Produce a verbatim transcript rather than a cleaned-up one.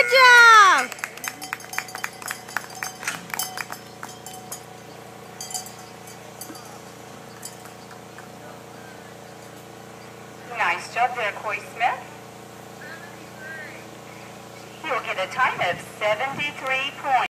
Good job! Nice job there, Coy Smith. You'll get a time of seventy-three points.